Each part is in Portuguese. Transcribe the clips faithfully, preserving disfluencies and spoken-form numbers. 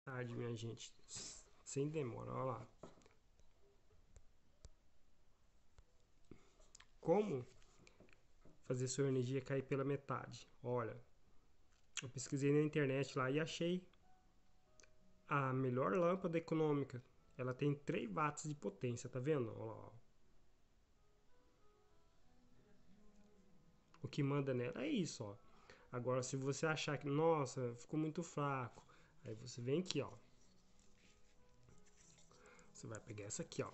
Tarde, minha gente. Sem demora, olha lá. Como fazer sua energia cair pela metade? Olha, eu pesquisei na internet lá e achei a melhor lâmpada econômica. Ela tem três watts de potência, tá vendo? Olha lá, ó. O que manda nela é isso, ó. Agora, se você achar que, nossa, ficou muito fraco, aí você vem aqui, ó. Você vai pegar essa aqui, ó.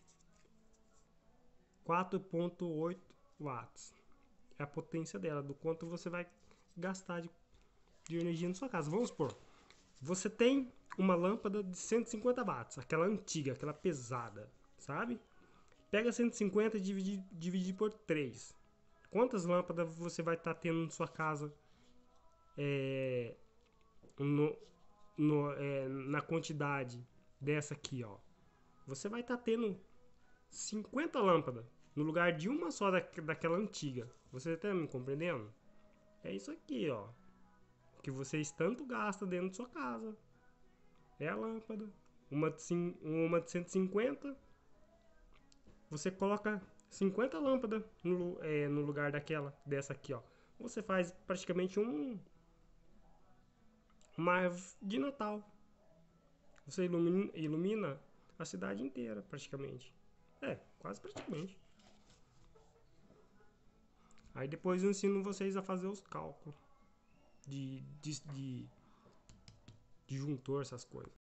quatro ponto oito watts. É a potência dela, do quanto você vai gastar de, de energia na sua casa. Vamos supor, você tem uma lâmpada de cento e cinquenta watts, aquela antiga, aquela pesada, sabe? Pega cento e cinquenta e divide, divide por três. Quantas lâmpadas você vai estar tá tendo na sua casa é, no, no, é, na quantidade dessa aqui, ó? Você vai estar tá tendo cinquenta lâmpadas no lugar de uma só da, daquela antiga. Você está me compreendendo? É isso aqui, ó. Que vocês tanto gastam dentro de sua casa. É a lâmpada. Uma de, uma de cento e cinquenta. Você coloca cinquenta lâmpadas no, é, no lugar daquela, dessa aqui, ó. Você faz praticamente um, uma árvore de Natal. Você ilumina, ilumina a cidade inteira, praticamente. É, quase praticamente. Aí depois eu ensino vocês a fazer os cálculos de, de, de, de juntor, essas coisas.